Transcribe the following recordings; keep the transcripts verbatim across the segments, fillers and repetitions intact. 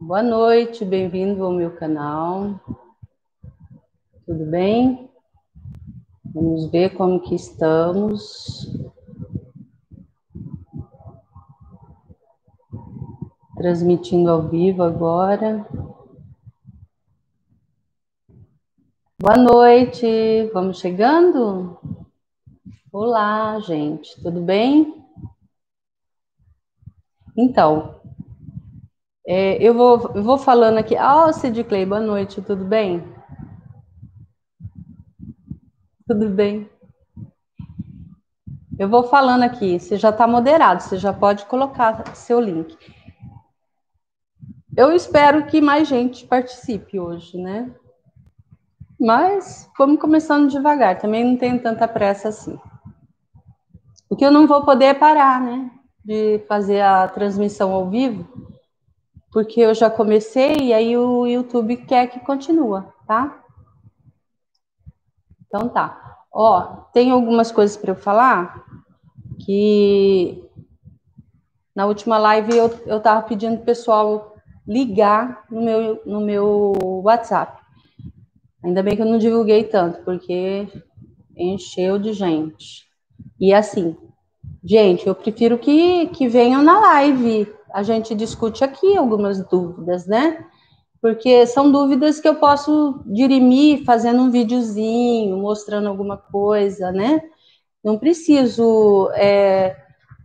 Boa noite, bem-vindo ao meu canal. Tudo bem? Vamos ver como que estamos. Transmitindo ao vivo agora. Boa noite, vamos chegando? Olá, gente, tudo bem? Então, é, eu, vou, eu vou falando aqui. Ah, oh, Cid Clay, boa noite, tudo bem? Tudo bem. Eu vou falando aqui, você já está moderado, você já pode colocar seu link. Eu espero que mais gente participe hoje, né? Mas vamos começando devagar, também não tenho tanta pressa assim. O que eu não vou poder é parar, né? De fazer a transmissão ao vivo, porque eu já comecei e aí o YouTube quer que continue, tá? Então tá. Ó, tem algumas coisas para eu falar que na última live eu, eu tava pedindo pro pessoal ligar no meu, no meu WhatsApp. Ainda bem que eu não divulguei tanto, porque encheu de gente. E assim, gente, eu prefiro que, que venham na live. A gente discute aqui algumas dúvidas, né? Porque são dúvidas que eu posso dirimir fazendo um videozinho, mostrando alguma coisa, né? Não preciso é,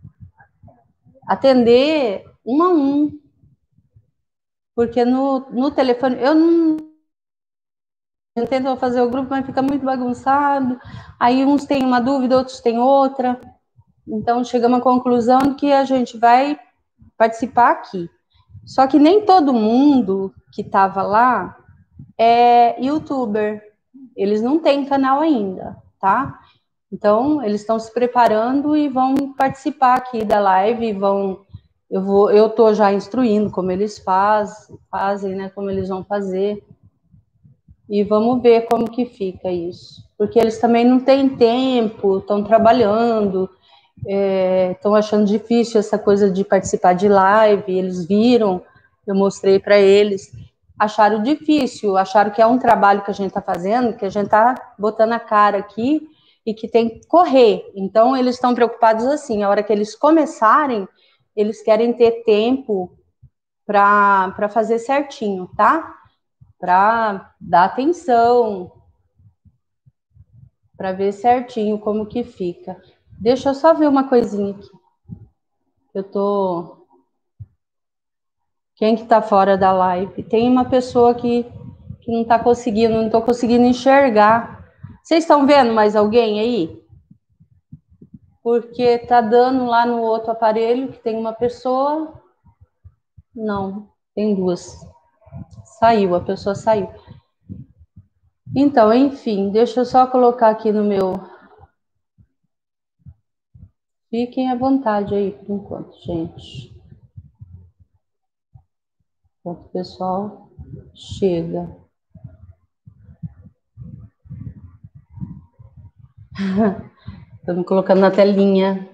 atender um a um. Porque no, no telefone, eu não eu tento fazer o grupo, mas fica muito bagunçado. Aí uns têm uma dúvida, outros têm outra. Então, chegamos à conclusão que a gente vai participar aqui. Só que nem todo mundo que estava lá é youtuber. Eles não têm canal ainda, tá? Então, eles estão se preparando e vão participar aqui da live, vão eu vou eu tô já instruindo como eles faz, fazem, né, como eles vão fazer. E vamos ver como que fica isso. Porque eles também não têm tempo, estão trabalhando, estão é, achando difícil essa coisa de participar de live, eles viram, eu mostrei para eles, acharam difícil, acharam que é um trabalho que a gente está fazendo, que a gente está botando a cara aqui e que tem que correr. Então, eles estão preocupados assim, a hora que eles começarem, eles querem ter tempo para fazer certinho, tá? Para dar atenção, para ver certinho como que fica. Deixa eu só ver uma coisinha aqui. Eu tô... Quem que tá fora da live? Tem uma pessoa que, que não tá conseguindo, não tô conseguindo enxergar. Vocês estão vendo mais alguém aí? Porque tá dando lá no outro aparelho que tem uma pessoa. Não, tem duas. Saiu, a pessoa saiu. Então, enfim, deixa eu só colocar aqui no meu... Fiquem à vontade aí por enquanto, gente. Enquanto o pessoal chega. Estamos colocando na telinha.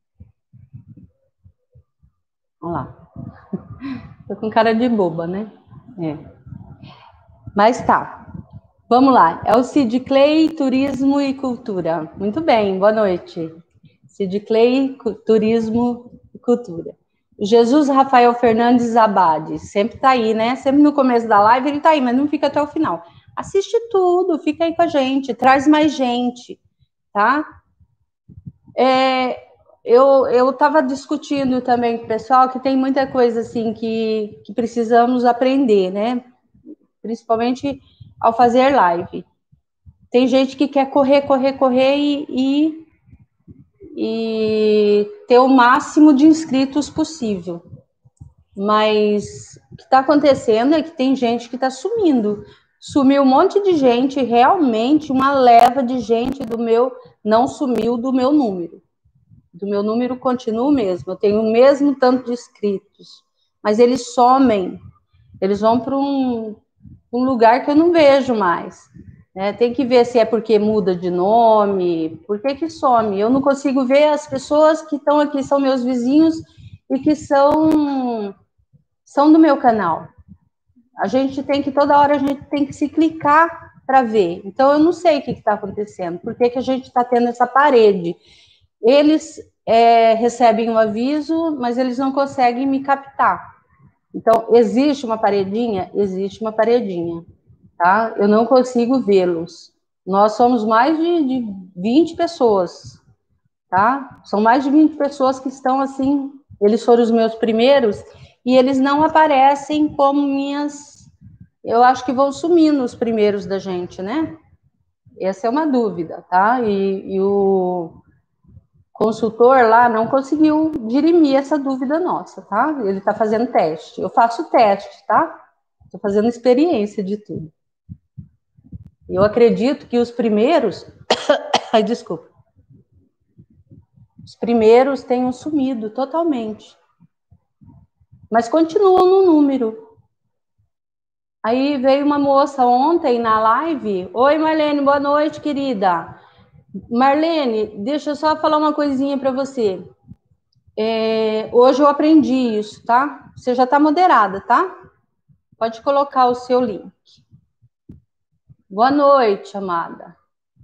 Olha lá. Tô com cara de boba, né? É. Mas tá. Vamos lá. É o Cid Clay, Turismo e Cultura. Muito bem, boa noite. Cid Clay, Turismo e Cultura. Jesus Rafael Fernandes Abade. Sempre tá aí, né? Sempre no começo da live ele tá aí, mas não fica até o final. Assiste tudo, fica aí com a gente, traz mais gente, tá? É, eu eu estava discutindo também com o pessoal que tem muita coisa assim que, que precisamos aprender, né? Principalmente ao fazer live. Tem gente que quer correr, correr, correr e, e, e ter o máximo de inscritos possível. Mas o que está acontecendo é que tem gente que está sumindo. Sumiu um monte de gente, realmente uma leva de gente do meu, não sumiu do meu número. Do meu número continua o mesmo, eu tenho o mesmo tanto de inscritos, mas eles somem, eles vão para um, um lugar que eu não vejo mais. Né? Tem que ver se é porque muda de nome, por que que some. Eu não consigo ver as pessoas que estão aqui, são meus vizinhos e que são, são do meu canal. a gente tem que, toda hora, a gente tem que se clicar para ver. Então, eu não sei o que está acontecendo, por que, que a gente está tendo essa parede. Eles é, recebem um aviso, mas eles não conseguem me captar. Então, existe uma paredinha? Existe uma paredinha, tá? Eu não consigo vê-los. Nós somos mais de, de vinte pessoas, tá? São mais de vinte pessoas que estão assim, eles foram os meus primeiros, e eles não aparecem como minhas, eu acho que vão sumir nos primeiros da gente, né? Essa é uma dúvida, tá? E, e o consultor lá não conseguiu dirimir essa dúvida nossa, tá? Ele está fazendo teste. Eu faço teste, tá? Estou fazendo experiência de tudo. Eu acredito que os primeiros... Ai, desculpa. Os primeiros tenham sumido totalmente. Mas continuam no número. Aí veio uma moça ontem na live. Oi, Marlene, boa noite, querida. Marlene, deixa eu só falar uma coisinha para você. É, hoje eu aprendi isso, tá? Você já está moderada, tá? Pode colocar o seu link. Boa noite, amada.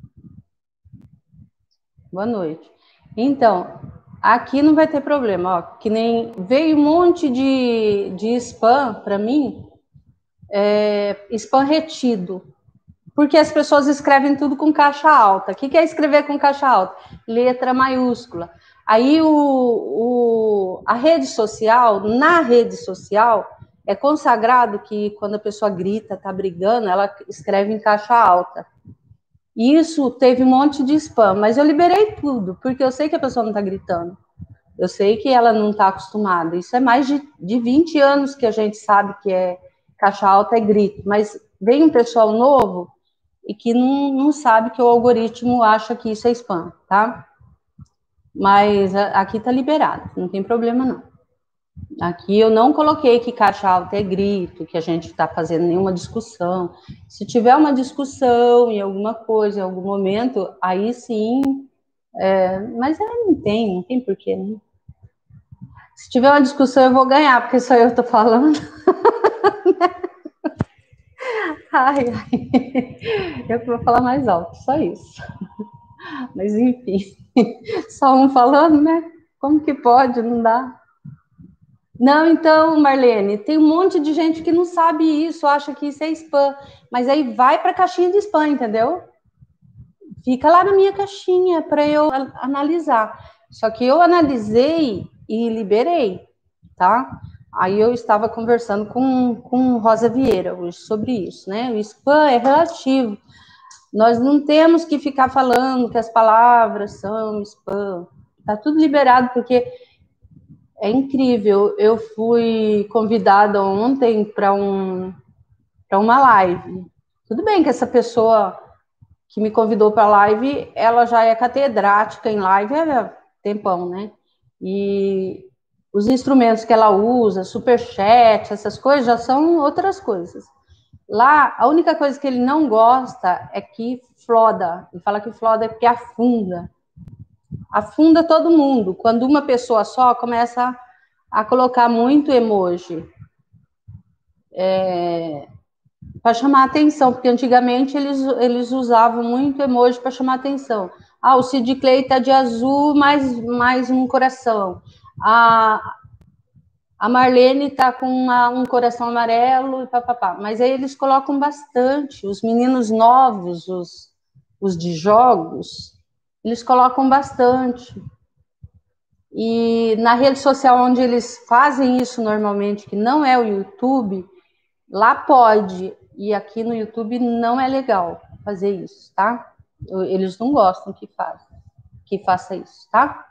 Boa noite. Então, aqui não vai ter problema, ó. Que nem veio um monte de, de spam para mim, é, spam retido. Porque as pessoas escrevem tudo com caixa alta. O que é escrever com caixa alta? Letra maiúscula. Aí o, o, a rede social, na rede social, é consagrado que quando a pessoa grita, tá brigando, ela escreve em caixa alta. Isso teve um monte de spam, mas eu liberei tudo, porque eu sei que a pessoa não tá gritando. Eu sei que ela não tá acostumada. Isso é mais de, de vinte anos que a gente sabe que é caixa alta é grito. Mas vem um pessoal novo e que não, não sabe que o algoritmo acha que isso é spam, tá? Mas aqui tá liberado, não tem problema não. Aqui eu não coloquei que caixa alta é grito, que a gente está fazendo nenhuma discussão. Se tiver uma discussão em alguma coisa, em algum momento, aí sim, é, mas é, não tem, não tem porquê, né? Se tiver uma discussão eu vou ganhar, porque só eu tô falando. Ai, ai, eu vou falar mais alto, só isso. Mas enfim, só um falando, né? Como que pode? Não dá. Não, então, Marlene, tem um monte de gente que não sabe isso, acha que isso é spam, mas aí vai para a caixinha de spam, entendeu? Fica lá na minha caixinha para eu analisar. Só que eu analisei e liberei, tá? Aí eu estava conversando com, com Rosa Vieira hoje sobre isso, né? O spam é relativo. Nós não temos que ficar falando que as palavras são spam. Tá tudo liberado, porque é incrível. Eu fui convidada ontem para um, para uma live. Tudo bem que essa pessoa que me convidou para a live, ela já é catedrática em live há tempão, né? E os instrumentos que ela usa, superchat, essas coisas, já são outras coisas. Lá, a única coisa que ele não gosta é que floda. Ele fala que floda é porque afunda. Afunda todo mundo. Quando uma pessoa só começa a colocar muito emoji. É, para chamar atenção, porque antigamente eles, eles usavam muito emoji para chamar atenção. Ah, o Sid Clay tá de azul, mais, mais um coração. A, a Marlene tá com uma, um coração amarelo e papapá. Mas aí eles colocam bastante. Os meninos novos, os, os de jogos, eles colocam bastante. E na rede social onde eles fazem isso normalmente, que não é o YouTube, lá pode. E aqui no YouTube não é legal fazer isso, tá? Eles não gostam que faça, que faça isso, tá?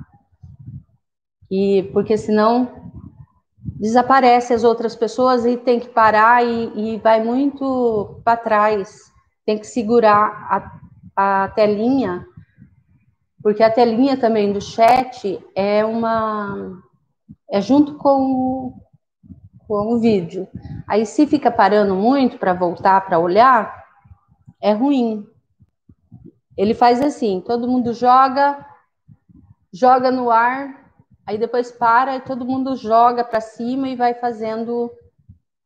E porque senão desaparece as outras pessoas e tem que parar e, e vai muito para trás. Tem que segurar a, a telinha, porque a telinha também do chat é uma é junto com o, com o vídeo. Aí se fica parando muito para voltar para olhar, é ruim. Ele faz assim, todo mundo joga, joga no ar, aí depois para e todo mundo joga para cima e vai fazendo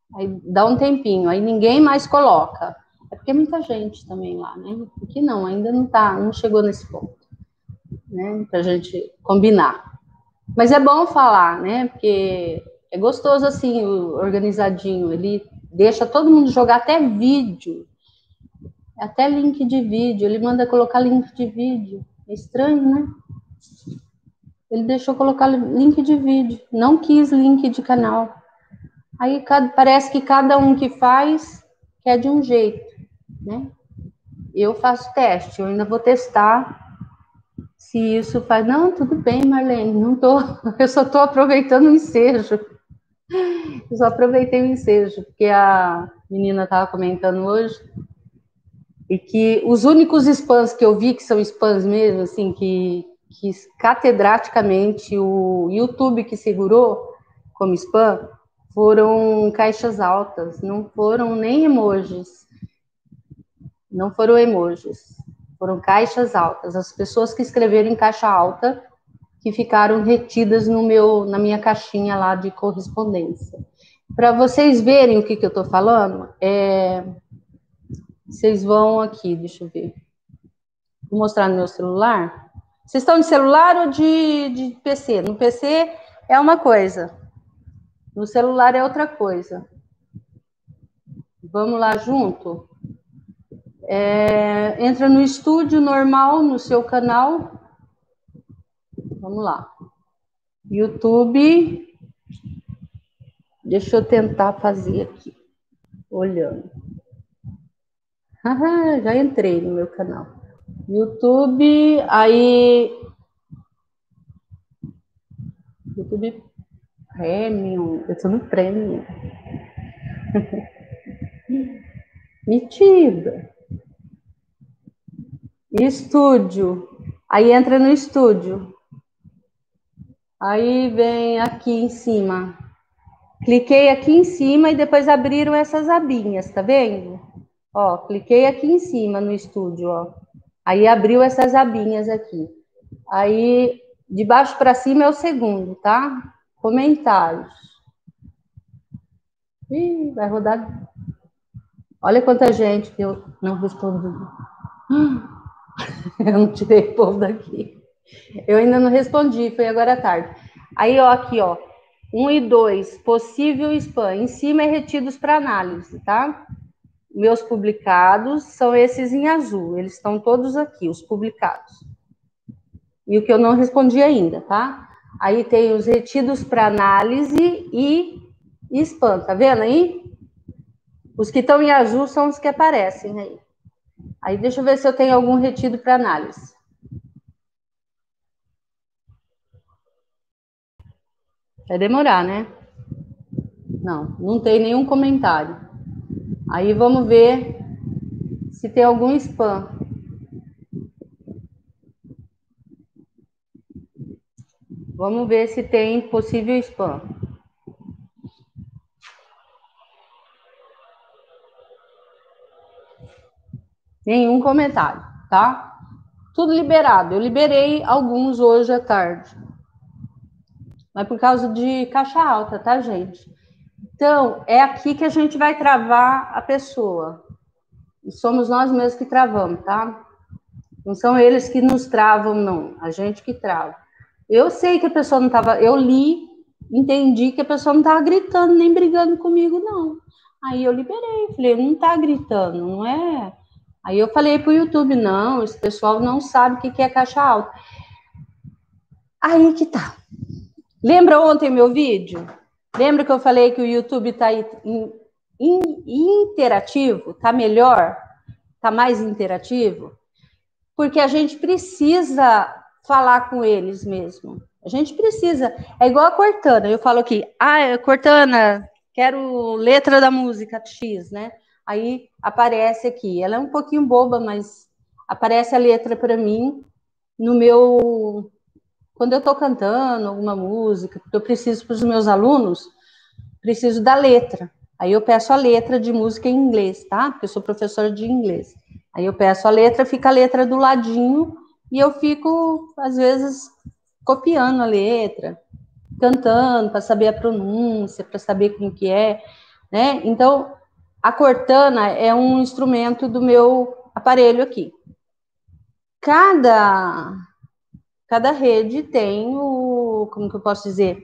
Aí dá um tempinho, aí ninguém mais coloca. É porque é muita gente também lá, né? Porque não, ainda não tá, não chegou nesse ponto, né? Pra gente combinar. Mas é bom falar, né? Porque é gostoso assim, o organizadinho. Ele deixa todo mundo jogar até vídeo, até link de vídeo. Ele manda colocar link de vídeo. É estranho, né? Ele deixou colocar link de vídeo, não quis link de canal. Aí parece que cada um que faz quer de um jeito, né? Eu faço teste, eu ainda vou testar se isso faz. Não, tudo bem, Marlene, não tô, eu só tô aproveitando o ensejo. Eu só aproveitei o ensejo, porque a menina estava comentando hoje, e que os únicos spams que eu vi, que são spams mesmo, assim, que, que catedraticamente o YouTube que segurou como spam, foram caixas altas, não foram nem emojis, não foram emojis, foram caixas altas. As pessoas que escreveram em caixa alta, que ficaram retidas no meu, na minha caixinha lá de correspondência. Para vocês verem o que, que eu estou falando, é... vocês vão aqui, deixa eu ver. Vou mostrar no meu celular. Vocês estão de celular ou de, de P C? No P C é uma coisa, no celular é outra coisa. Vamos lá junto? É... Entra no estúdio normal, no seu canal. Vamos lá. YouTube. Deixa eu tentar fazer aqui, olhando. Ah, já entrei no meu canal. YouTube, aí... YouTube Premium. Eu tô no Premium. Metida. Estúdio. Aí entra no estúdio. Aí vem aqui em cima. Cliquei aqui em cima e depois abriram essas abinhas, tá vendo? Ó, cliquei aqui em cima no estúdio, ó. Aí abriu essas abinhas aqui. Aí, de baixo para cima é o segundo, tá? Comentários. Ih, vai rodar. Olha quanta gente que eu não respondi. Eu não tirei o povo daqui. Eu ainda não respondi, foi agora à tarde. Aí, ó, aqui, ó. Um e dois, possível spam. Em cima é retidos para análise, tá? Meus publicados são esses em azul. Eles estão todos aqui, os publicados. E o que eu não respondi ainda, tá? Aí tem os retidos para análise e spam, tá vendo aí? Os que estão em azul são os que aparecem aí. Aí deixa eu ver se eu tenho algum retido para análise. Vai demorar, né? Não, não tem nenhum comentário. Aí vamos ver se tem algum spam. Vamos ver se tem possível spam. Nenhum comentário, tá? Tudo liberado. Eu liberei alguns hoje à tarde. Mas por causa de caixa alta, tá, gente? Então, é aqui que a gente vai travar a pessoa. E somos nós mesmos que travamos, tá? Não são eles que nos travam, não. A gente que trava. Eu sei que a pessoa não estava... Eu li, entendi que a pessoa não estava gritando nem brigando comigo, não. Aí eu liberei. Falei, não está gritando, não é... Aí eu falei para o YouTube, não, esse pessoal não sabe o que é caixa alta. Aí que tá. Lembra ontem meu vídeo? Lembra que eu falei que o YouTube está interativo? Está melhor? Está mais interativo? Porque a gente precisa falar com eles mesmo. A gente precisa. É igual a Cortana. Eu falo aqui, ah, Cortana, quero letra da música X, né? Aí aparece aqui. Ela é um pouquinho boba, mas aparece a letra para mim no meu... Quando eu estou cantando alguma música, porque eu preciso para os meus alunos, preciso da letra. Aí eu peço a letra de música em inglês, tá? Porque eu sou professora de inglês. Aí eu peço a letra, fica a letra do ladinho e eu fico, às vezes, copiando a letra, cantando para saber a pronúncia, para saber como que é. né? Então, a Cortana é um instrumento do meu aparelho aqui. Cada, cada rede tem o, como que eu posso dizer?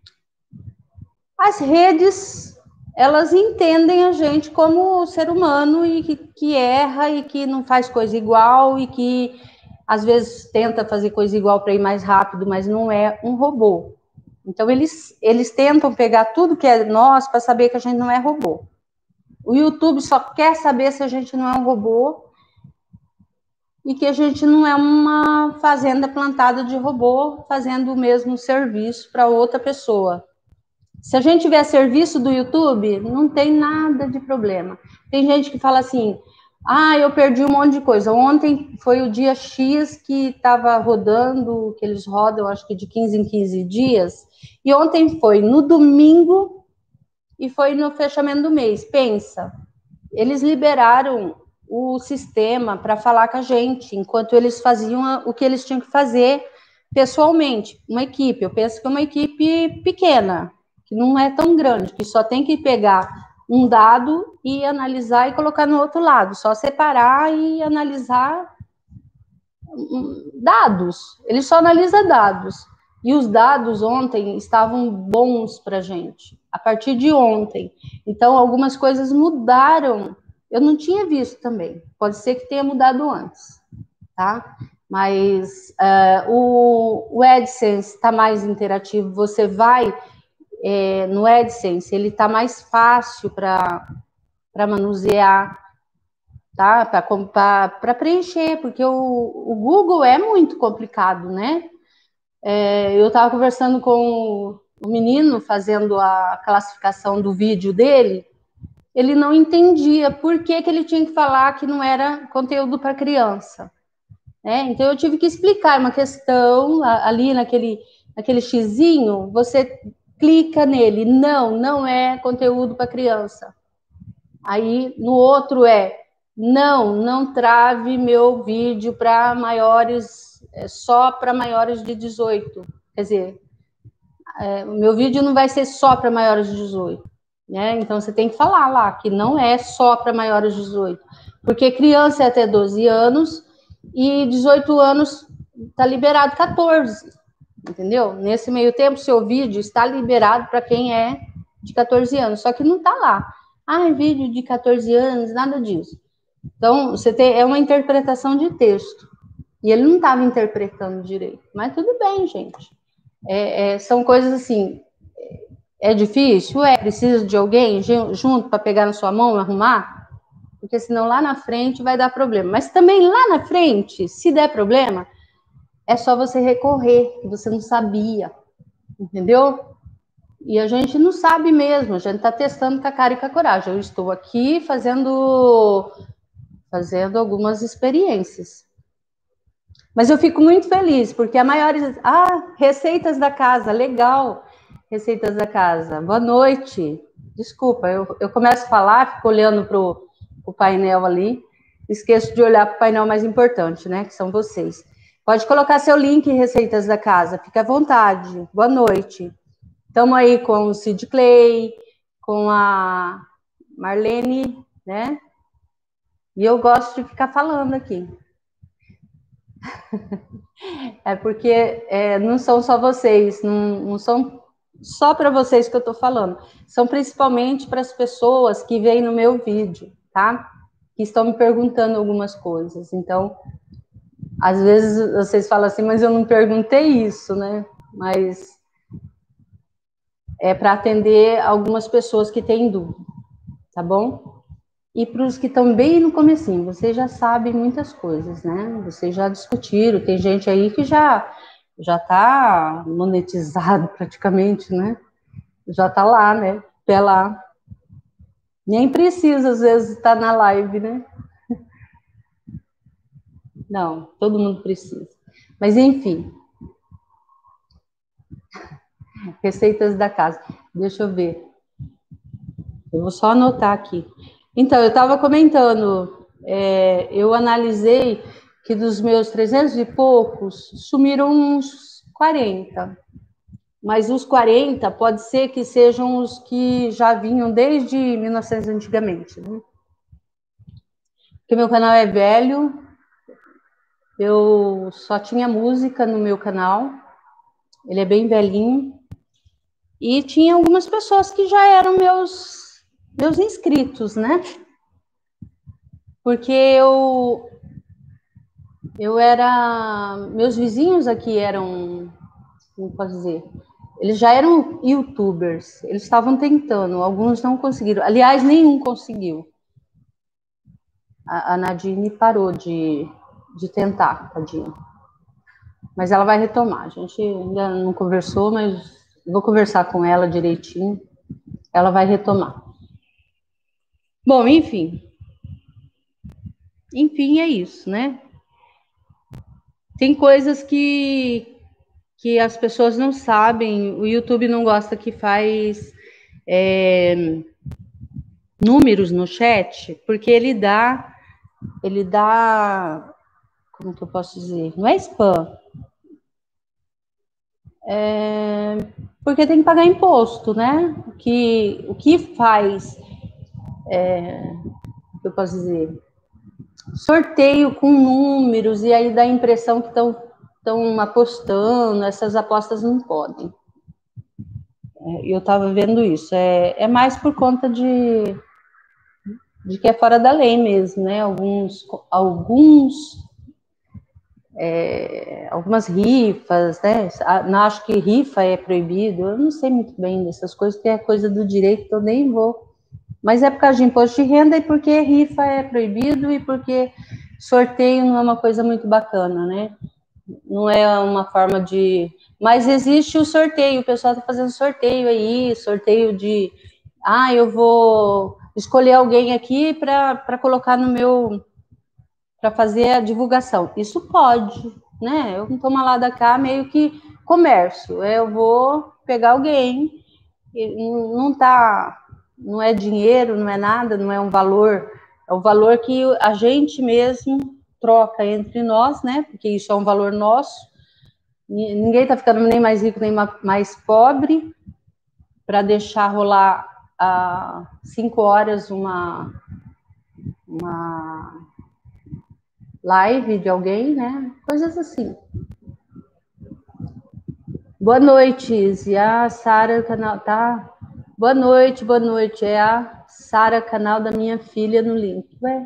As redes, elas entendem a gente como ser humano e que, que erra e que não faz coisa igual e que às vezes tenta fazer coisa igual para ir mais rápido, mas não é um robô. Então eles, eles tentam pegar tudo que é nosso para saber que a gente não é robô. O YouTube só quer saber se a gente não é um robô e que a gente não é uma fazenda plantada de robô fazendo o mesmo serviço para outra pessoa. Se a gente tiver serviço do YouTube, não tem nada de problema. Tem gente que fala assim, ah, eu perdi um monte de coisa. Ontem foi o dia X que estava rodando, que eles rodam, acho que de quinze em quinze dias. E ontem foi no domingo e foi no fechamento do mês. Pensa, eles liberaram o sistema para falar com a gente, enquanto eles faziam o que eles tinham que fazer pessoalmente. Uma equipe, eu penso que é uma equipe pequena, que não é tão grande, que só tem que pegar um dado e analisar e colocar no outro lado, só separar e analisar dados. Ele só analisa dados. E os dados ontem estavam bons para a gente, a partir de ontem. Então, algumas coisas mudaram. Eu não tinha visto também. Pode ser que tenha mudado antes, tá? Mas uh, o, o AdSense está mais interativo. Você vai é, no AdSense, ele está mais fácil para manusear, tá? Para preencher, porque o, o Google é muito complicado, né? É, eu estava conversando com o menino fazendo a classificação do vídeo dele, ele não entendia por que, que ele tinha que falar que não era conteúdo para criança. Né? Então eu tive que explicar uma questão ali naquele, naquele xizinho, você clica nele, não, não é conteúdo para criança. Aí no outro é, não, não trave meu vídeo para maiores, é só para maiores de dezoito. Quer dizer, é, o meu vídeo não vai ser só para maiores de dezoito. Né? Então você tem que falar lá que não é só para maiores de dezoito. Porque criança é até doze anos e dezoito anos está liberado quatorze. Entendeu? Nesse meio tempo, seu vídeo está liberado para quem é de quatorze anos. Só que não está lá. Ah, vídeo de quatorze anos, nada disso. Então, você tem, é uma interpretação de texto. E ele não estava interpretando direito. Mas tudo bem, gente. É, é, são coisas assim, é difícil? É, precisa de alguém junto para pegar na sua mão e arrumar? Porque senão lá na frente vai dar problema. Mas também lá na frente, se der problema, é só você recorrer, que você não sabia, entendeu? E a gente não sabe mesmo, a gente está testando com a cara e com a coragem. Eu estou aqui fazendo, fazendo algumas experiências. Mas eu fico muito feliz, porque a maioria... Ah, receitas da casa, legal. Receitas da casa. Boa noite. Desculpa, eu, eu começo a falar, fico olhando para o painel ali, esqueço de olhar para o painel mais importante, né, que são vocês. Pode colocar seu link Receitas da Casa, fica à vontade. Boa noite. Estamos aí com o Sid Clay, com a Marlene, né? E eu gosto de ficar falando aqui. É porque é, não são só vocês, não, não são só para vocês que eu estou falando, são principalmente para as pessoas que veem no meu vídeo, tá? Que estão me perguntando algumas coisas. Então, às vezes vocês falam assim, mas eu não perguntei isso, né? Mas é para atender algumas pessoas que têm dúvida, tá bom? E para os que estão bem no comecinho, vocês já sabem muitas coisas, né? Vocês já discutiram, tem gente aí que já já está monetizado praticamente, né? Já está lá, né? Pé lá. Nem precisa, às vezes, estar na live, né? Não, todo mundo precisa. Mas, enfim. Receitas da casa. Deixa eu ver. Eu vou só anotar aqui. Então, eu estava comentando, é, eu analisei que dos meus trezentos e poucos, sumiram uns quarenta. Mas os quarenta pode ser que sejam os que já vinham desde mil e novecentos antigamente, né? Porque meu canal é velho, eu só tinha música no meu canal, ele é bem velhinho, e tinha algumas pessoas que já eram meus, meus inscritos, né? Porque eu, eu era... Meus vizinhos aqui eram... Como posso dizer? Eles já eram youtubers, eles estavam tentando, alguns não conseguiram. Aliás, nenhum conseguiu. A, a Nadine parou de, de tentar, tadinha. Mas ela vai retomar. A gente ainda não conversou, mas vou conversar com ela direitinho. Ela vai retomar. Bom, enfim. Enfim, é isso, né? Tem coisas que, que as pessoas não sabem. O YouTube não gosta que faz é, números no chat, porque ele dá, ele dá, como que eu posso dizer? Não é spam. É, porque tem que pagar imposto, né? O que, o que faz, é, o que eu posso dizer? Sorteio com números, e aí dá a impressão que estão estão apostando, essas apostas não podem. É, eu estava vendo isso. É, é mais por conta de, de que é fora da lei mesmo, né? Alguns, alguns é, algumas rifas, né? Não, acho que rifa é proibido, eu não sei muito bem dessas coisas, porque é coisa do direito, então nem vou. Mas é por causa de imposto de renda, e porque rifa é proibido, e porque sorteio não é uma coisa muito bacana, né? Não é uma forma de... Mas existe o sorteio, o pessoal está fazendo sorteio aí, sorteio de... Ah, eu vou escolher alguém aqui para colocar no meu... para fazer a divulgação. Isso pode, né? Eu não tomo lá da cá, meio que comércio. Eu vou pegar alguém, não tá, não é dinheiro, não é nada, não é um valor, é o valor que a gente mesmo troca entre nós, né? Porque isso é um valor nosso. Ninguém tá ficando nem mais rico nem mais pobre para deixar rolar a cinco horas uma uma live de alguém, né? Coisas assim. Boa noite, Izzy. A Sara, canal, tá? Boa noite, boa noite. É a Sara, canal da minha filha no link. Ué?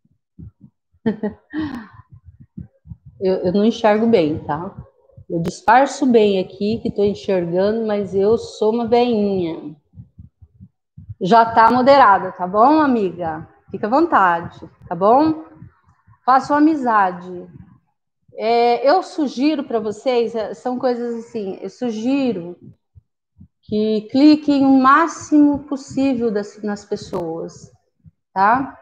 Eu, eu não enxergo bem, tá? Eu disfarço bem aqui, que tô enxergando, mas eu sou uma veinha. Já tá moderada, tá bom, amiga? Fica à vontade, tá bom? Façam amizade. É, eu sugiro para vocês, são coisas assim, eu sugiro que cliquem o máximo possível das, nas pessoas, tá?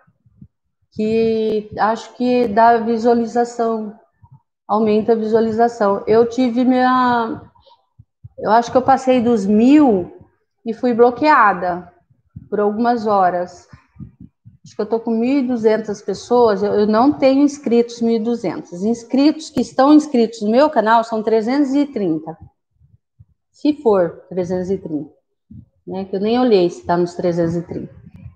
Que acho que dá visualização, aumenta a visualização. Eu tive minha... Eu acho que eu passei dos mil e fui bloqueada por algumas horas. Acho que eu tô com mil e duzentas pessoas, eu não tenho inscritos mil e duzentos. Inscritos que estão inscritos no meu canal são trezentos e trinta. Se for trezentos e trinta, né? Que eu nem olhei se está nos trezentos e trinta.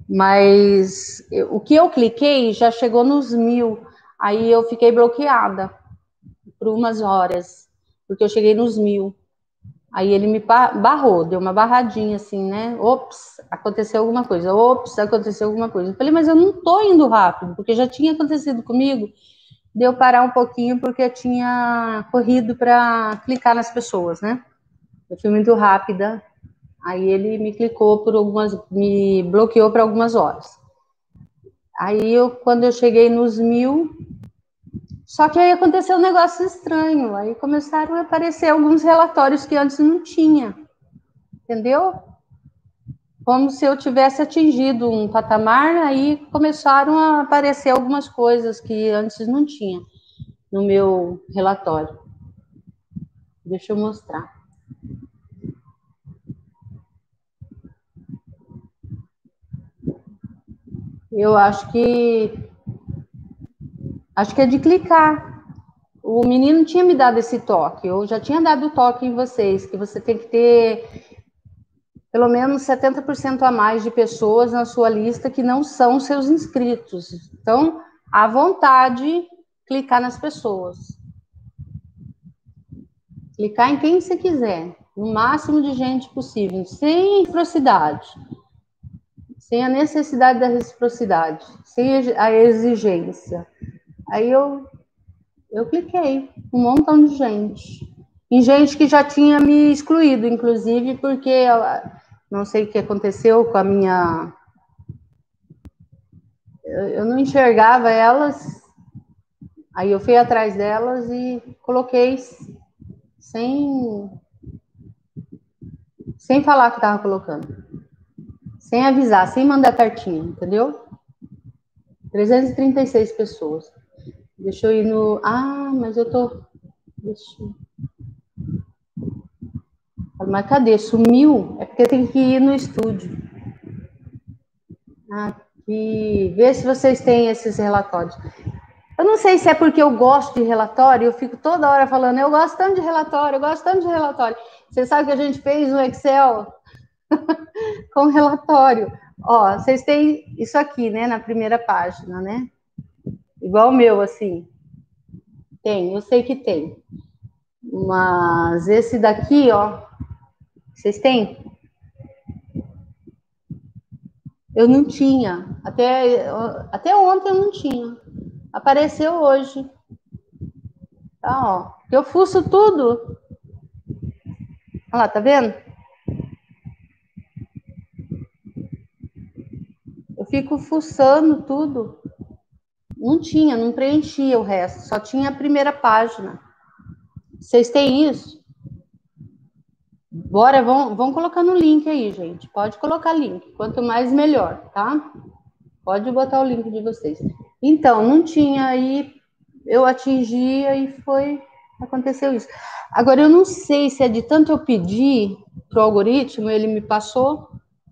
Mas eu, o que eu cliquei já chegou nos mil. Aí eu fiquei bloqueada por umas horas, porque eu cheguei nos mil. Aí ele me barrou, deu uma barradinha assim, né? Ops, aconteceu alguma coisa. Ops, aconteceu alguma coisa. Eu falei, mas eu não tô indo rápido, porque já tinha acontecido comigo. Deu parar um pouquinho, porque eu tinha corrido para clicar nas pessoas, né? Eu fui muito rápida. Aí ele me clicou por algumas, me bloqueou por algumas horas. Aí eu, quando eu cheguei nos mil, só que aí aconteceu um negócio estranho. Aí começaram a aparecer alguns relatórios que antes não tinha, entendeu? Como se eu tivesse atingido um patamar, aí começaram a aparecer algumas coisas que antes não tinha no meu relatório. Deixa eu mostrar. Eu acho que acho que é de clicar. O, o menino tinha me dado esse toque, eu já tinha dado o toque em vocês, que você tem que ter pelo menos setenta por cento a mais de pessoas na sua lista que não são seus inscritos. Então, à vontade, clicar nas pessoas. Clicar em quem você quiser, no máximo de gente possível, sem reciprocidade, sem a necessidade da reciprocidade, sem a exigência. Aí eu, eu cliquei, um montão de gente. Em gente que já tinha me excluído, inclusive, porque eu não sei o que aconteceu com a minha... Eu, eu não enxergava elas, aí eu fui atrás delas e coloquei sem, sem falar que estava colocando. Sem avisar, sem mandar cartinha, entendeu? trezentas e trinta e seis pessoas. Deixa eu ir no... Ah, mas eu tô... Deixa eu... Mas cadê? Sumiu? É porque tem que ir no estúdio. Aqui. Vê se vocês têm esses relatórios. Eu não sei se é porque eu gosto de relatório, eu fico toda hora falando, eu gosto tanto de relatório, eu gosto tanto de relatório. Você sabe que a gente fez um Excel com relatório. Ó, vocês têm isso aqui, né, na primeira página, né? Igual o meu, assim. Tem, eu sei que tem. Mas esse daqui, ó, vocês têm? Eu não tinha. Até, até ontem eu não tinha. Apareceu hoje. Tá, ó. Eu fuço tudo. Olha lá, tá vendo? Eu fico fuçando tudo. Não tinha, não preenchia o resto. Só tinha a primeira página. Vocês têm isso? Bora, vão, vão colocando o link aí, gente. Pode colocar link. Quanto mais, melhor, tá? Pode botar o link de vocês. Então, não tinha aí, eu atingia e foi, aconteceu isso. Agora, eu não sei se é de tanto eu pedir pro algoritmo, ele me passou.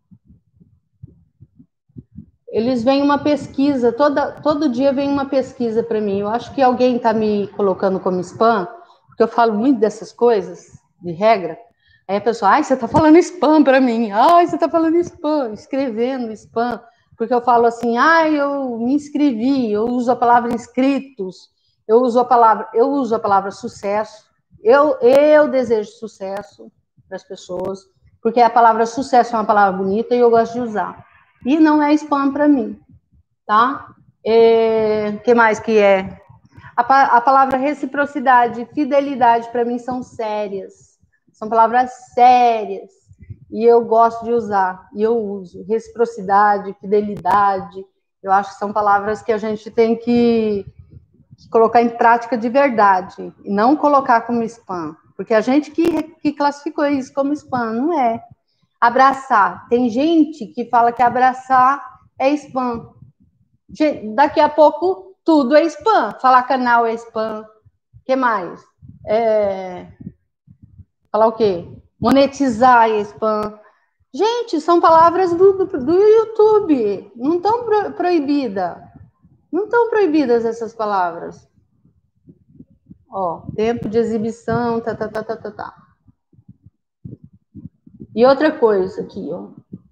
Eles vêm uma pesquisa, toda, todo dia vem uma pesquisa para mim. Eu acho que alguém está me colocando como spam, porque eu falo muito dessas coisas, de regra. Aí a pessoa, ai, você está falando spam para mim. Ai, você está falando spam, escrevendo spam. Porque eu falo assim, ai, eu me inscrevi, eu uso a palavra inscritos, eu uso a palavra, eu uso a palavra sucesso. Eu, eu desejo sucesso para as pessoas, porque a palavra sucesso é uma palavra bonita e eu gosto de usar. E não é spam para mim, tá? É, que mais que é? A, a palavra reciprocidade, fidelidade, para mim são sérias. São palavras sérias. E eu gosto de usar, e eu uso. Reciprocidade, fidelidade, eu acho que são palavras que a gente tem que, que colocar em prática de verdade, e não colocar como spam. Porque a gente que, que classificou isso como spam, não é. Abraçar. Tem gente que fala que abraçar é spam. Daqui a pouco, tudo é spam. Falar canal é spam. O que mais? É... Falar o quê? Monetizar é spam. Gente, são palavras do, do, do YouTube. Não estão pro, proibidas. Não estão proibidas essas palavras. Ó, tempo de exibição, tá, tá, tá, tá, tá, tá. E outra coisa aqui, ó.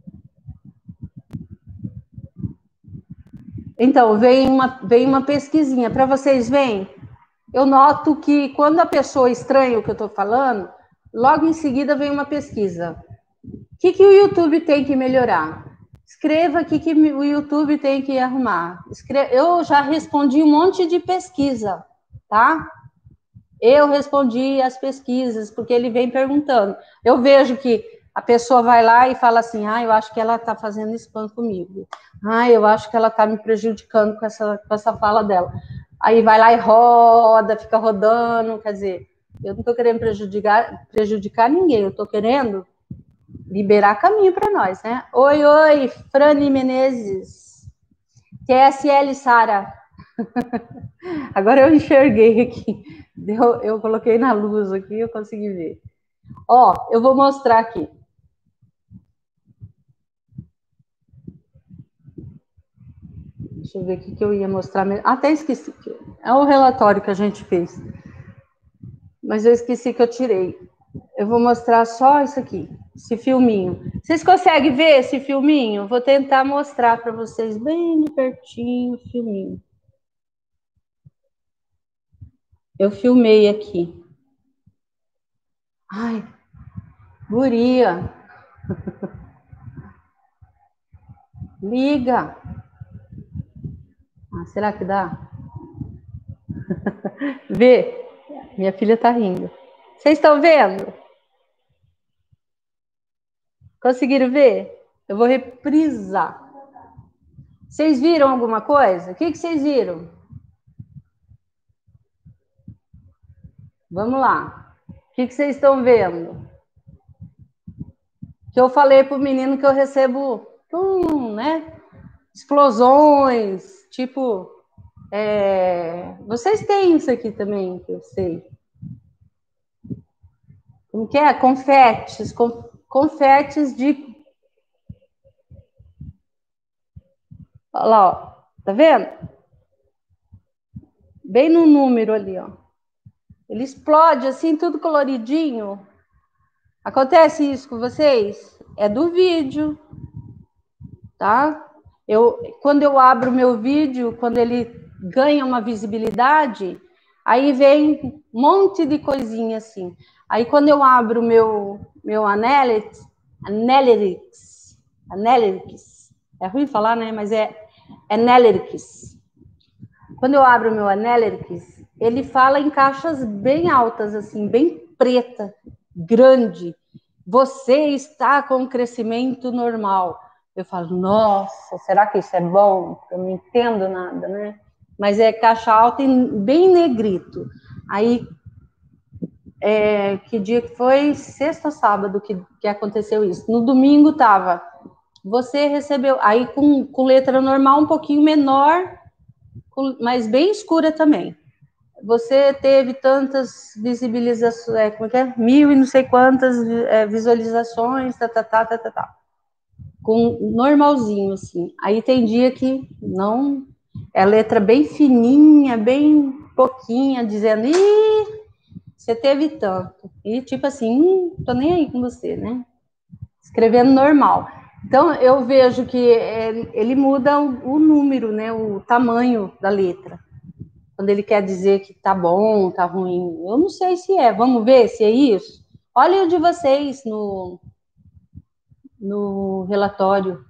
Então, vem uma, vem uma pesquisinha. Para vocês verem, eu noto que quando a pessoa estranha o que eu estou falando, logo em seguida vem uma pesquisa. O que, que o YouTube tem que melhorar? Escreva o que, que o YouTube tem que arrumar. Escreva, eu já respondi um monte de pesquisa, tá? Eu respondi as pesquisas, porque ele vem perguntando. Eu vejo que a pessoa vai lá e fala assim, ah, eu acho que ela está fazendo spam comigo. Ah, eu acho que ela está me prejudicando com essa, com essa fala dela. Aí vai lá e roda, fica rodando, quer dizer, eu não estou querendo prejudicar, prejudicar ninguém, eu estou querendo liberar caminho para nós, né? Oi, oi, Frani Menezes, T S L Sara. Agora eu enxerguei aqui, eu, eu coloquei na luz aqui, eu consegui ver. Ó, eu vou mostrar aqui. Deixa eu ver o que eu ia mostrar. Até esqueci. É o relatório que a gente fez. mas eu esqueci que eu tirei. Eu vou mostrar só isso aqui, esse filminho. Vocês conseguem ver esse filminho? Vou tentar mostrar para vocês bem de pertinho o filminho. Eu filmei aqui. Ai, guria. Liga. Ah, será que dá? Vê. Minha filha tá rindo. Vocês estão vendo? Conseguiram ver? Eu vou reprisar. Vocês viram alguma coisa? O que, que vocês viram? Vamos lá. O que, que vocês estão vendo? Que eu falei pro menino que eu recebo, hum, né? Explosões, tipo... É... Vocês têm isso aqui também, que eu sei. Como que é? Confetes. Confetes de... Olha lá, ó. Tá vendo? Bem no número ali, ó. Ele explode assim, tudo coloridinho. Acontece isso com vocês? É do vídeo, tá? Eu, quando eu abro o meu vídeo, quando ele ganha uma visibilidade, aí vem um monte de coisinha assim. Aí quando eu abro o meu, meu Analytics, Analytics, Analytics, é ruim falar, né? Mas é Analytics. Quando eu abro o meu Analytics, ele fala em caixas bem altas, assim, bem preta, grande. Você está com crescimento normal. Eu falo, nossa, será que isso é bom? Eu não entendo nada, né? Mas é caixa alta e bem negrito. Aí, é, que dia que foi? Sexta ou sábado que, que aconteceu isso. No domingo tava, você recebeu, aí com, com letra normal um pouquinho menor, mas bem escura também. Você teve tantas visibilizações, é, como é que é? Mil e não sei quantas é, visualizações, tá, tá, tá, tá, tá, tá. Com normalzinho, assim. Aí tem dia que não, é letra bem fininha, bem pouquinha, dizendo, ih, você teve tanto. E tipo assim, hum, tô nem aí com você, né? Escrevendo normal. Então, eu vejo que ele muda o número, né? O tamanho da letra. Quando ele quer dizer que tá bom, tá ruim. Eu não sei se é. Vamos ver se é isso? Olha o de vocês no, no relatório.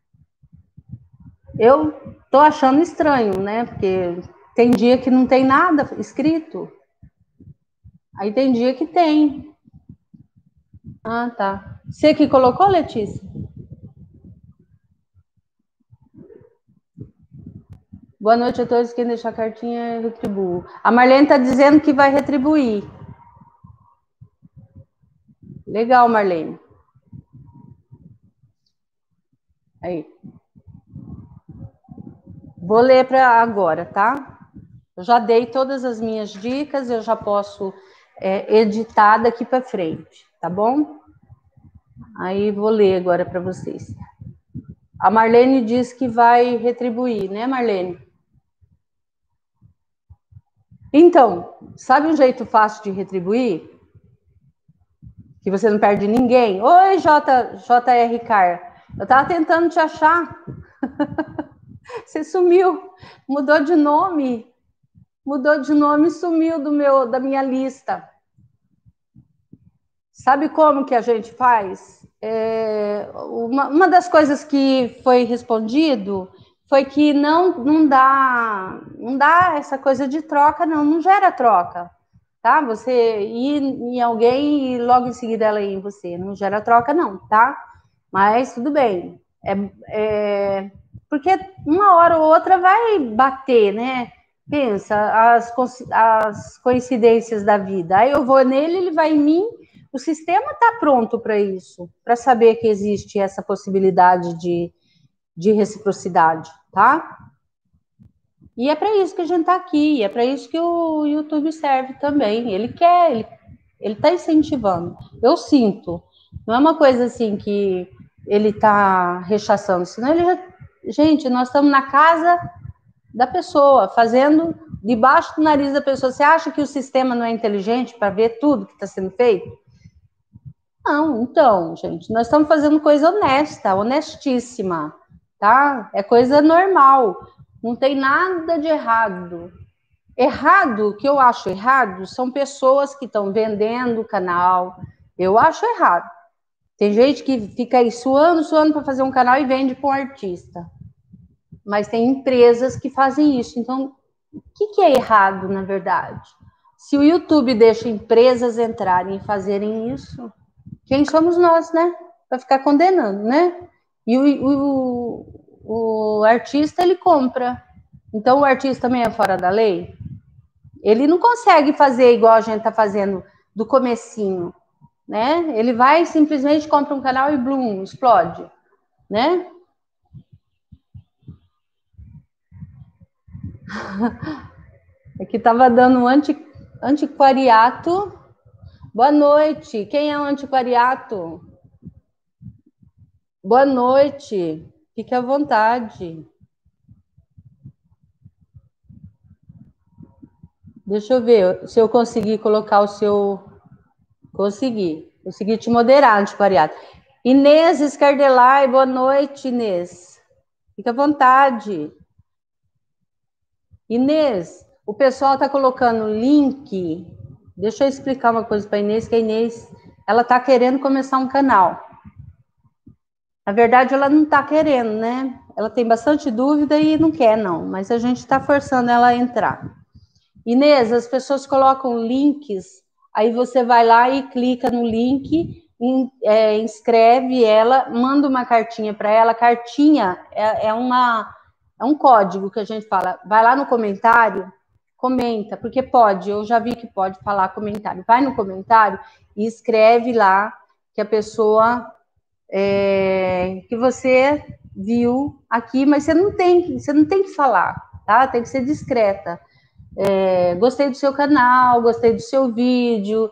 Eu tô achando estranho, né? Porque tem dia que não tem nada escrito. Aí tem dia que tem. Ah, tá. Você que colocou, Letícia? Boa noite a todos. Quem deixar a cartinha, retribuo. A Marlene tá dizendo que vai retribuir. Legal, Marlene. Aí. Vou ler para agora, tá? Eu já dei todas as minhas dicas, eu já posso é, editar daqui para frente, tá bom? Aí vou ler agora para vocês. A Marlene diz que vai retribuir, né, Marlene? Então, sabe um jeito fácil de retribuir? Que você não perde ninguém? Oi, J, J R Car. Eu tava tentando te achar. Você sumiu, mudou de nome. Mudou de nome e sumiu do meu, da minha lista. Sabe como que a gente faz? É, uma, uma das coisas que foi respondido foi que não, não dá não dá essa coisa de troca, não, não gera troca, tá? Você ir em alguém e logo em seguida ela ir em você, não gera troca, não, tá? Mas tudo bem. É, é, porque uma hora ou outra vai bater, né? Pensa, as, as coincidências da vida. Aí eu vou nele, ele vai em mim. O sistema está pronto para isso, para saber que existe essa possibilidade de, de reciprocidade, tá? E é para isso que a gente está aqui, é para isso que o YouTube serve também. Ele quer, ele, ele está incentivando. Eu sinto. Não é uma coisa assim que ele está rechaçando, senão ele já... Gente, nós estamos na casa da pessoa, fazendo debaixo do nariz da pessoa. Você acha que o sistema não é inteligente para ver tudo que está sendo feito? Não, então, gente, nós estamos fazendo coisa honesta, honestíssima, tá? É coisa normal, não tem nada de errado. Errado, o que eu acho errado, são pessoas que estão vendendo o canal. Eu acho errado. Tem gente que fica aí suando, suando para fazer um canal e vende para um artista. Mas tem empresas que fazem isso. Então, o que, que é errado, na verdade? Se o YouTube deixa empresas entrarem e fazerem isso, quem somos nós, né? Para ficar condenando, né? E o, o, o artista, ele compra. Então, o artista também é fora da lei? Ele não consegue fazer igual a gente está fazendo do comecinho, né? Ele vai simplesmente compra um canal e blum, explode, né? Aqui estava dando um anti, antiquariato. Boa noite. Quem é o antiquariato? Boa noite. Fique à vontade. Deixa eu ver se eu conseguir colocar o seu... Consegui. Consegui te moderar, antiquariato. Inês Scardelai, boa noite, Inês. Fique à vontade. Inês, o pessoal está colocando link. Deixa eu explicar uma coisa para a Inês, que a Inês, ela está querendo começar um canal. Na verdade, ela não está querendo, né? Ela tem bastante dúvida e não quer, não. Mas a gente está forçando ela a entrar. Inês, as pessoas colocam links, aí você vai lá e clica no link, in, é, inscreve ela, manda uma cartinha para ela. Cartinha é, é, uma, é um código que a gente fala. Vai lá no comentário, comenta, porque pode, eu já vi que pode falar comentário. Vai no comentário e escreve lá que a pessoa... É, que você viu aqui, mas você não tem, você não tem que falar, tá? Tem que ser discreta. É, gostei do seu canal, gostei do seu vídeo.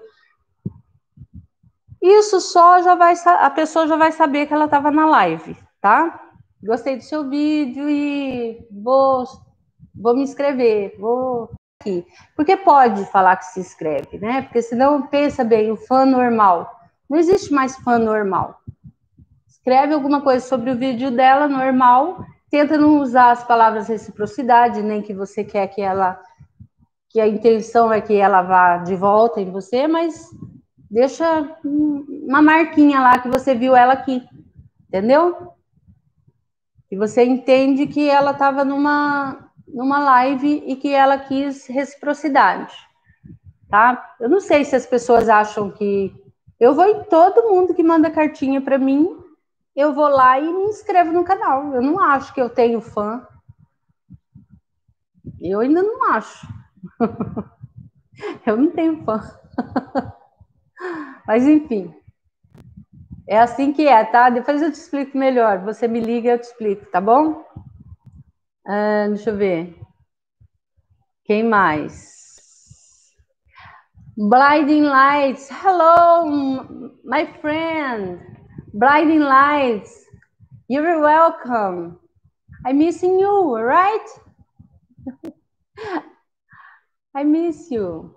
Isso só já vai, a pessoa já vai saber que ela estava na live, tá? Gostei do seu vídeo e vou, vou me inscrever, vou aqui. Porque pode falar que se inscreve, né? Porque senão, pensa bem, o fã normal. Não existe mais fã normal. Escreve alguma coisa sobre o vídeo dela, normal. Tenta não usar as palavras reciprocidade, nem que você quer que ela... que a intenção é que ela vá de volta em você, mas deixa uma marquinha lá que você viu ela aqui, entendeu? E você entende que ela estava numa, numa live e que ela quis reciprocidade, tá? Eu não sei se as pessoas acham que... Eu vou em todo mundo que manda cartinha para mim, eu vou lá e me inscrevo no canal. Eu não acho que eu tenho fã. Eu ainda não acho. Eu não tenho fã. Mas, enfim. É assim que é, tá? Depois eu te explico melhor. Você me liga e eu te explico, tá bom? Ah, deixa eu ver. Quem mais? Blinding Lights. Hello, my friend. Blinding Lights. You're welcome. I'm missing you, right? I miss you.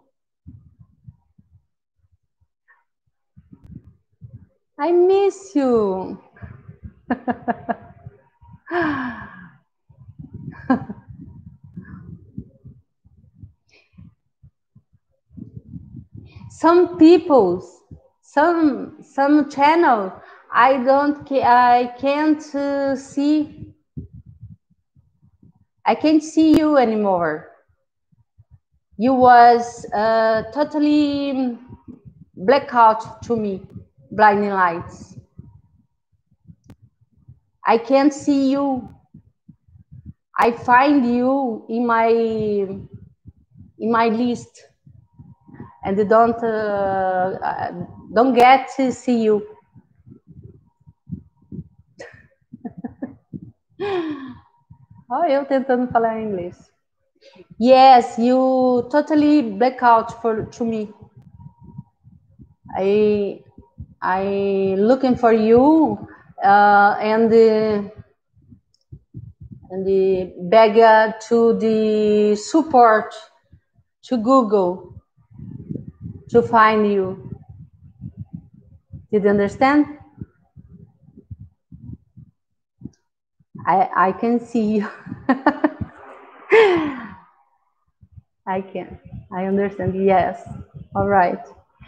I miss you. Some people, some some channel, I don't, I can't uh, see, I can't see you anymore. You was uh, totally blackout to me, blinding lights. I can't see you. I find you in my in my list, and don't uh, don't get to see you. Olha eu tentando falar em inglês. Yes, you totally black out for to me. I I looking for you uh, and uh, and the beg uh, to the support to Google to find you. Did you understand? I, I can see you. I can. I understand. Yes. All right.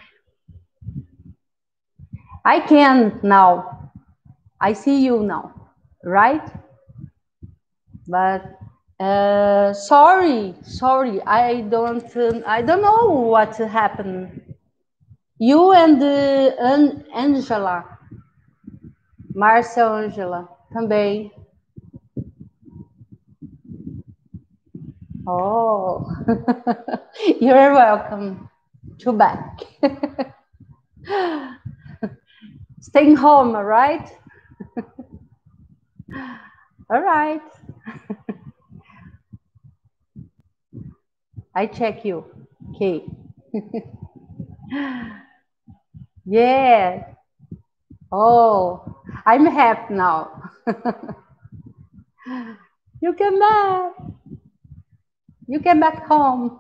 I can now. I see you now. Right? But uh, sorry, sorry. I don't. Uh, I don't know what happened. You and uh, Angela, Márcia Angela, também. Oh, you're welcome to back. Staying home, all right? All right. I check you. Okay. Yeah. Oh, I'm happy now. You came back. You came back home.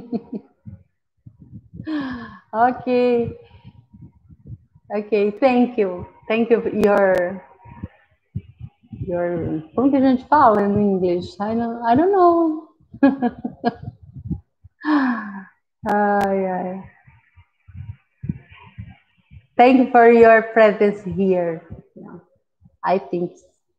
Okay. Okay, thank you. Thank you for your your como que a gente fala em inglês? I don't, I don't know. Ai, ai. Thank you for your presence here. I think.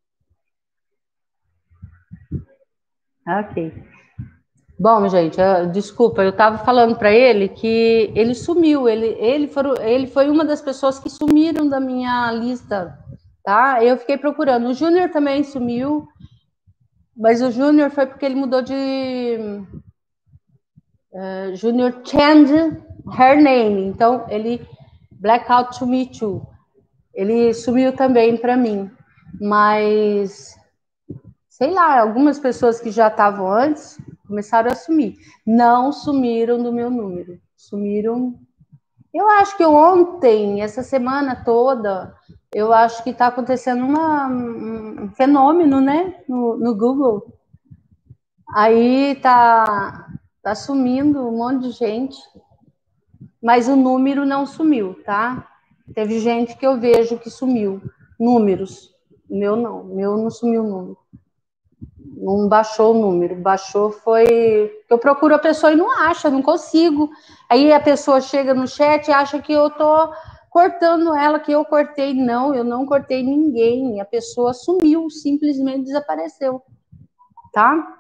Ok. Bom, gente, eu, desculpa, eu estava falando para ele que ele sumiu, ele, ele, foram, ele foi uma das pessoas que sumiram da minha lista, tá? Eu fiquei procurando. O Júnior também sumiu, mas o Júnior foi porque ele mudou de... Uh, Júnior changed her name, então ele... Blackout to me too. Ele sumiu também para mim, mas... Sei lá, algumas pessoas que já estavam antes começaram a sumir. Não sumiram do meu número. Sumiram. Eu acho que ontem, essa semana toda, eu acho que está acontecendo uma, um fenômeno, né? No, no Google. Aí tá, tá sumindo um monte de gente. Mas o número não sumiu, tá? Teve gente que eu vejo que sumiu. Números. O meu não. O meu não sumiu o número. Não baixou o número, baixou foi... Eu procuro a pessoa e não acha, não consigo. Aí a pessoa chega no chat e acha que eu tô cortando ela, que eu cortei. Não, eu não cortei ninguém. A pessoa sumiu, simplesmente desapareceu. Tá?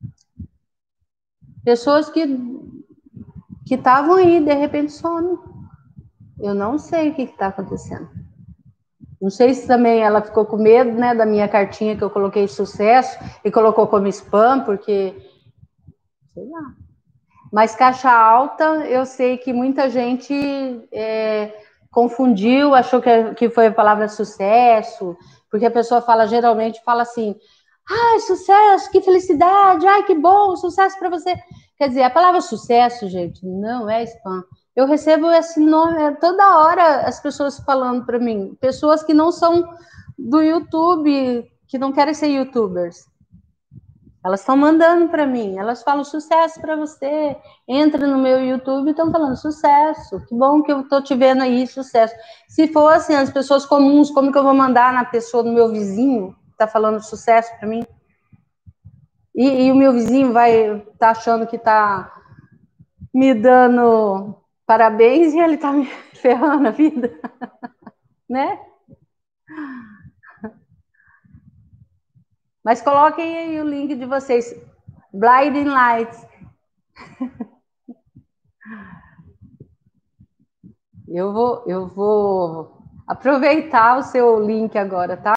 Pessoas que que estavam aí, de repente somem. Eu não sei o que está acontecendo. Não sei se também ela ficou com medo, né, da minha cartinha que eu coloquei sucesso e colocou como spam, porque... Sei lá. Mas caixa alta, eu sei que muita gente é, confundiu, achou que, que foi a palavra sucesso, porque a pessoa fala, geralmente fala assim, ai, sucesso, que felicidade, ai, que bom, sucesso para você. Quer dizer, a palavra sucesso, gente, não é spam. Eu recebo esse nome toda hora, as pessoas falando para mim, pessoas que não são do YouTube, que não querem ser youtubers. Elas estão mandando para mim, elas falam sucesso para você, entra no meu YouTube e estão falando sucesso, que bom que eu estou te vendo aí, sucesso. Se fossem as pessoas comuns, como que eu vou mandar na pessoa do meu vizinho, que está falando sucesso para mim? E, e o meu vizinho vai estar tá achando que está me dando parabéns e ele está me ferrando a vida, né? Mas coloquem aí o link de vocês, Blinding Lights. Eu vou, eu vou aproveitar o seu link agora, tá?